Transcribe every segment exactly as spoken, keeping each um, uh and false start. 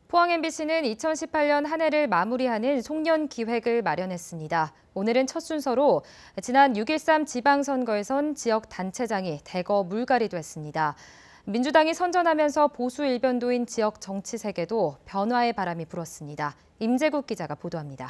포항 엠비씨는 이천십팔 년 한 해를 마무리하는 송년 기획을 마련했습니다. 오늘은 첫 순서로 지난 육 일삼 지방선거에선 지역 단체장이 대거 물갈이도 했습니다. 민주당이 선전하면서 보수 일변도인 지역 정치색에도 변화의 바람이 불었습니다. 임재국 기자가 보도합니다.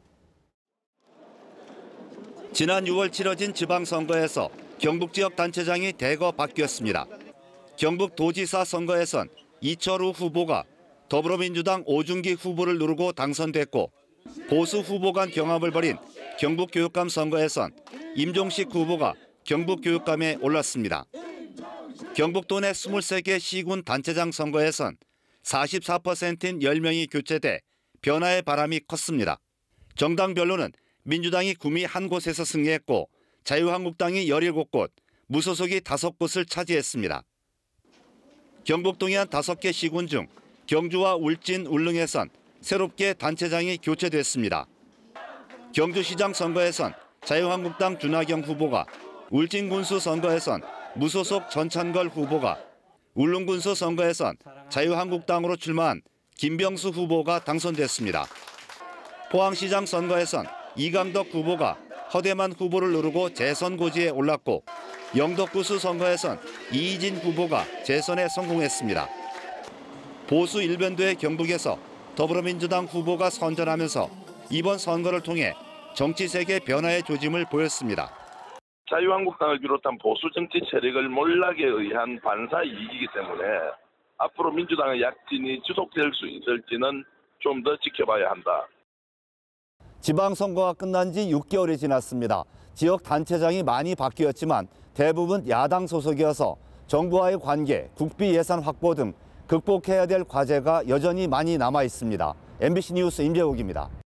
지난 유월 치러진 지방선거에서 경북 지역 단체장이 대거 바뀌었습니다. 경북도지사 선거에선 이철우 후보가 더불어민주당 오중기 후보를 누르고 당선됐고, 보수 후보 간 경합을 벌인 경북교육감 선거에선 임종식 후보가 경북교육감에 올랐습니다. 경북도 내 스물세 개 시군 단체장 선거에선 사십사 퍼센트인 열 명이 교체돼 변화의 바람이 컸습니다. 정당별로는 민주당이 구미 한 곳에서 승리했고 자유한국당이 열일곱 곳, 무소속이 다섯 곳을 차지했습니다. 경북 동해안 다섯 개 시군 중 경주와 울진, 울릉에선 새롭게 단체장이 교체됐습니다. 경주시장 선거에선 자유한국당 준하경 후보가, 울진군수 선거에선 무소속 전찬걸 후보가, 울릉군수 선거에선 자유한국당으로 출마한 김병수 후보가 당선됐습니다. 포항시장 선거에선 이강덕 후보가 허대만 후보를 누르고 재선 고지에 올랐고, 영덕구수 선거에선 이희진 후보가 재선에 성공했습니다. 보수 일변도의 경북에서 더불어민주당 후보가 선전하면서 이번 선거를 통해 정치색의 변화의 조짐을 보였습니다. 자유한국당을 비롯한 보수 정치 세력을 몰락에 의한 반사 이익이기 때문에 앞으로 민주당의 약진이 지속될 수 있을지는 좀 더 지켜봐야 한다. 지방선거가 끝난 지 육 개월이 지났습니다. 지역 단체장이 많이 바뀌었지만 대부분 야당 소속이어서 정부와의 관계, 국비 예산 확보 등 극복해야 될 과제가 여전히 많이 남아 있습니다. 엠비씨 뉴스 임재욱입니다.